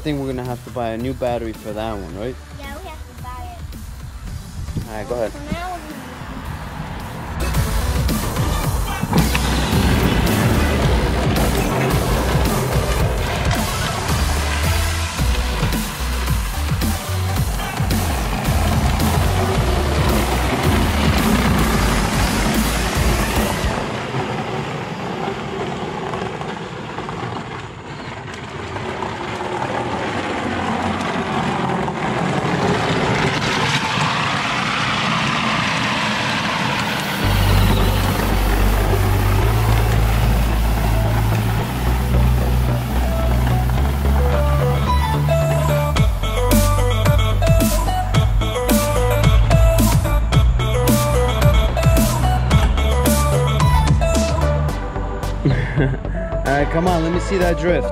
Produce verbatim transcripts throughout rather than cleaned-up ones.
think we're gonna have to buy a new battery for that one, right? Yeah, we have to buy it. Alright, go ahead. So now we're gonna Alright, come on, let me see that drift.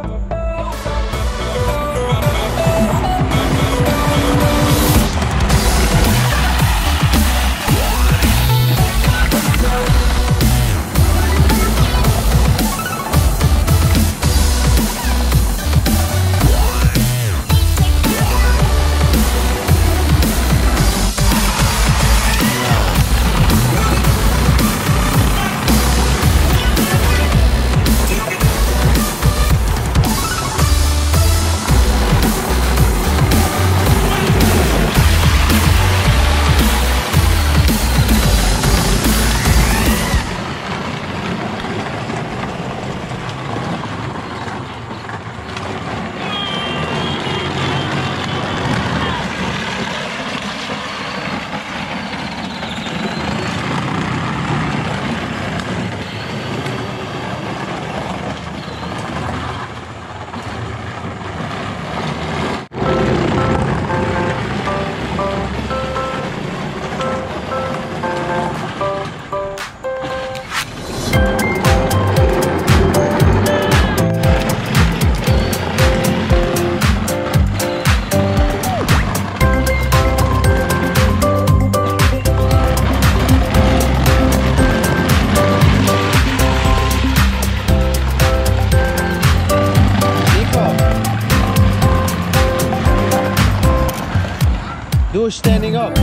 Do it standing up.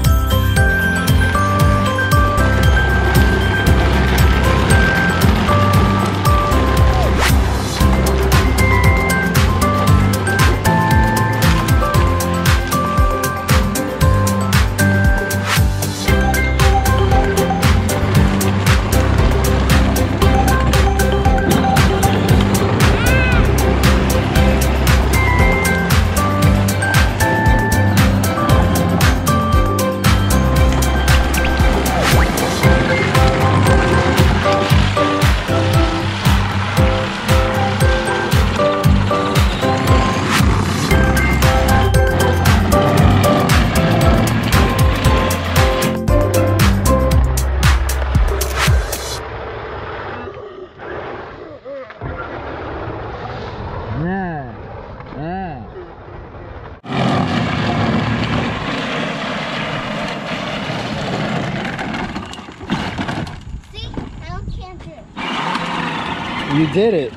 You did it.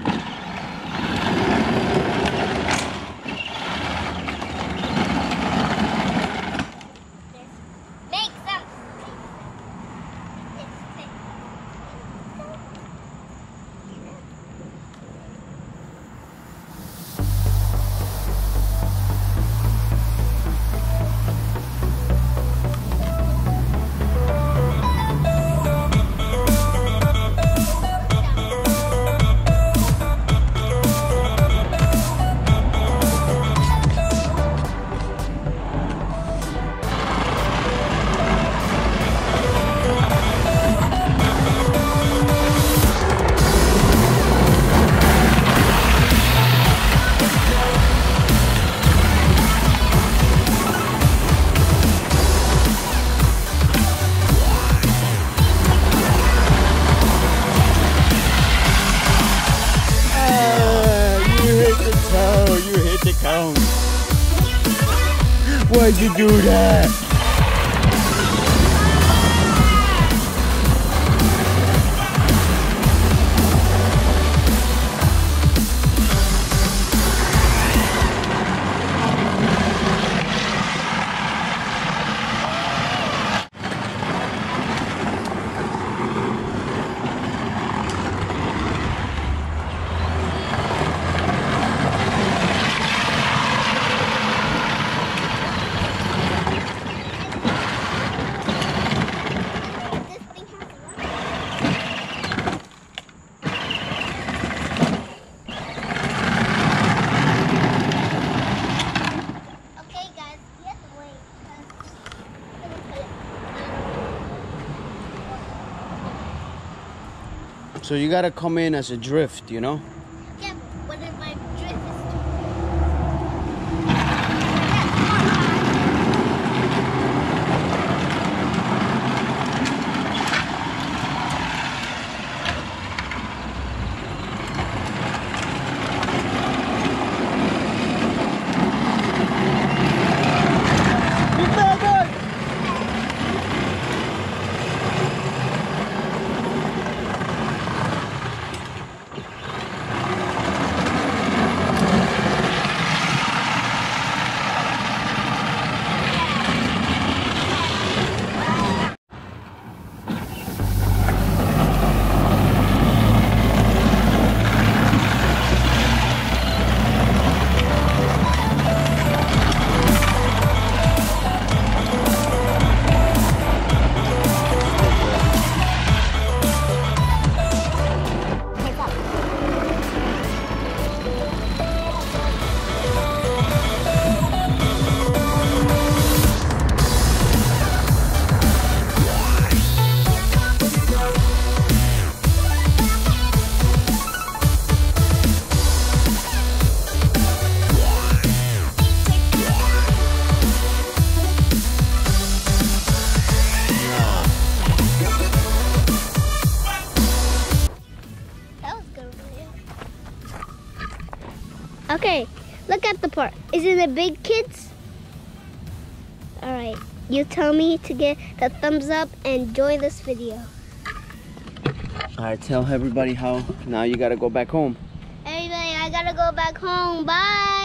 Why'd you do that? So you gotta come in as a drift, you know? Yeah, but what if my drift is Okay, look at the part. Isn't it big, kids? All right, you tell me to get the thumbs up and enjoy this video. All right, tell everybody how now you gotta go back home. Everybody, I gotta go back home. Bye.